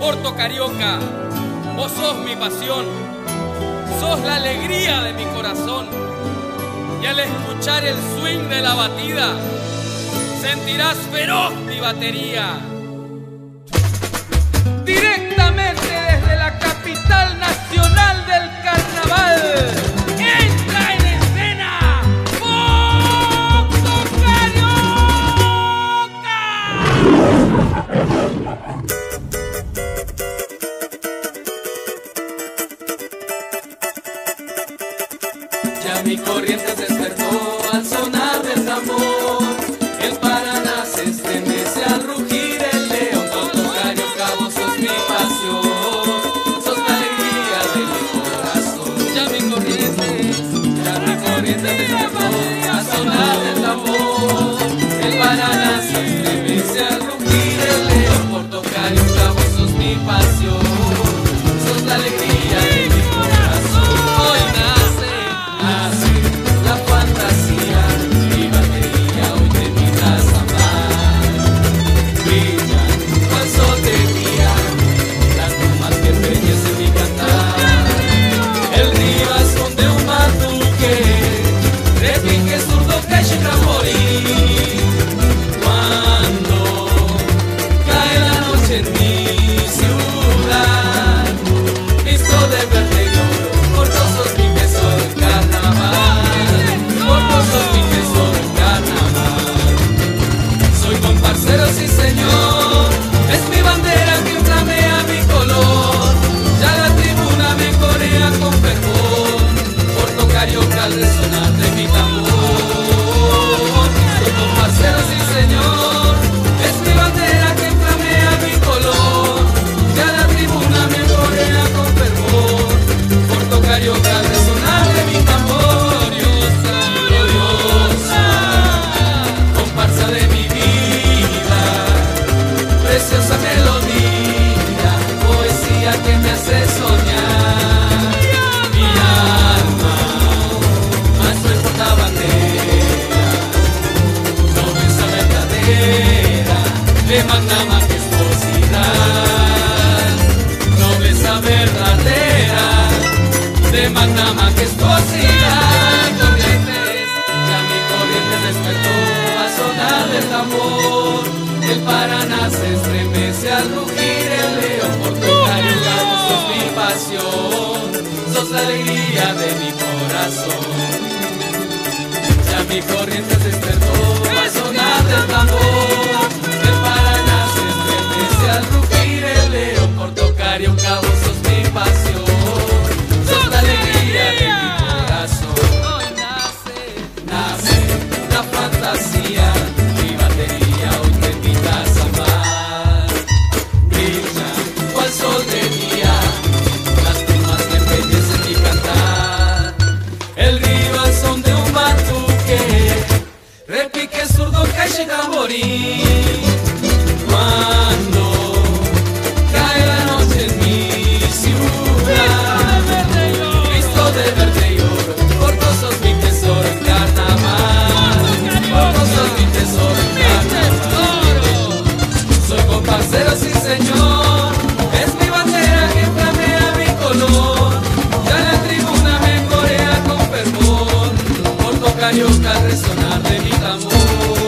Porto Carioca, vos sos mi pasión, sos la alegría de mi corazón. Y al escuchar el swing de la batida, sentirás feroz mi batería. Directamente desde la capital nacional del carnaval, entra en escena Porto Carioca. Ya mi corriente despertó al sonar del tambor. El Paraná se estremece al rugir el león. Porto Carioca, vos sos mi pasión, sos la alegría de mi corazón. Ya mi corriente despertó al sonar del tambor. El Paraná se estremece al rugir el león. Porto Carioca, vos sos mi pasión, sos la alegría de mi corazón. Hoy nace la fantasía, mi batería hoy te invitas a amar. Brilla cual sol de día, las plumas que embellecen mi cantar. El ribazón de un batuque, repique zurdo que llega a morir. Cuando cae la noche en mi ciudad, visto de verde y oro, por todos sos mi tesoro en carnaval. Por todos sos mi tesoro en carnaval. Soy comparsero, sí señor, es mi bandera que flamea mi color. Ya la tribuna me corea con fervor, Porto Carioca al resonar de mi tambor. Soy comparsero, sí señor, es mi bandera que flamea mi color. Ya la tribuna me corea con fervor, Porto Carioca al resonar de mi tambor. Gloriosa, comparsa de mi vida, preciosa melodía, poesía que me hace soñar. Mi alma, más no importa bandera, nobleza verdadera, de magna majestuosidad. Nobleza verdadera, de magna majestuosidad. Corrientes, ya mi corriente despertó al sonar del tambor. El Paraná se estremece al rugir el león. Porto Carioca, vos sos mi pasión, sos la alegría de mi corazón. Ya mi corriente despertó al sonar del tambor. El Paraná se estremece al rugir el león. Porto Carioca, vos sos mi pasión, sos la alegría de mi corazón. Hoy nace la fantasía, mi batería hoy te invitas a amar. Brilla cual sol de día, las plumas que embellecen mi cantar. El ribazón de un batuque, repique zurdo que llega a morir. Cuando cae la noche en mi ciudad, visto de verde y oro, por todos sos mi tesoro en carnaval. Por todos sos mi tesoro en carnaval. Soy comparsero, sí señor, es mi bandera que flamea mi color. Ya la tribuna me corea con fervor, Porto Carioca al resonar de mi tambor.